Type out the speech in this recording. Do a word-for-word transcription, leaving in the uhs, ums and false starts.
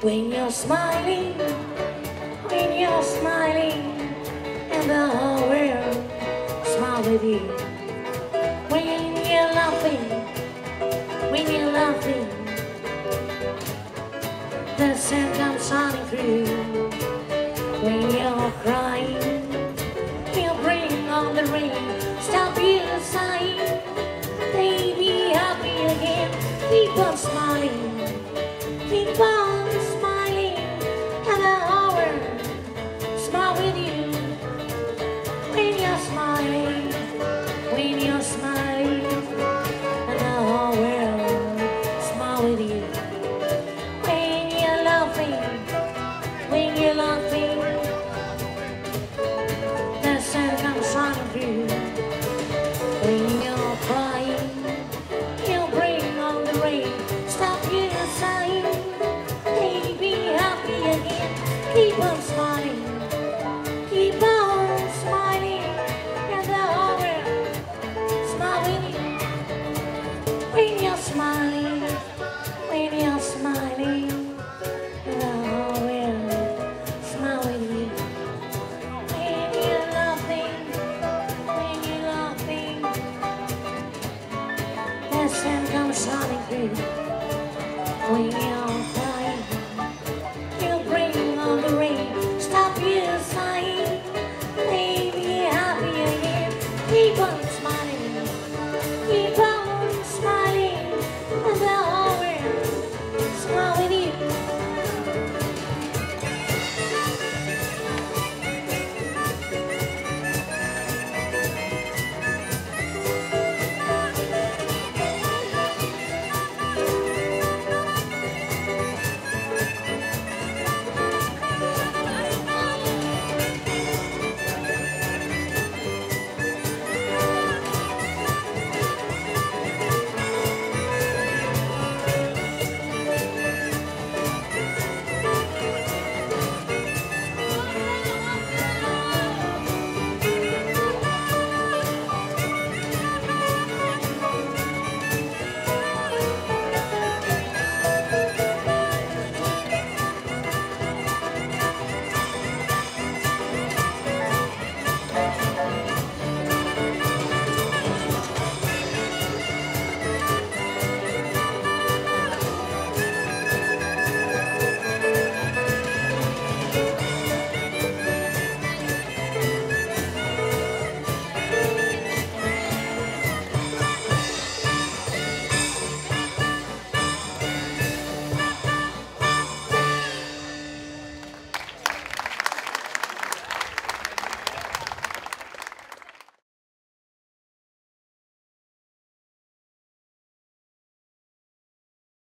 When you're smiling, when you're smiling, and the whole world smiles with you. When you're laughing, when you're laughing, the sun comes shining through. When you're crying, he'll bring on the rain, stop you sighing. Baby, happy again, keep on smiling, keep on smiling, and the whole world smile with you. When you're smiling, when you're smiling, and the whole world smile with you. When you're laughing, when you're laughing, the sun comes shining through. When you're crying, he'll bring on the rain, stop you sighing. Baby, happy again, keep on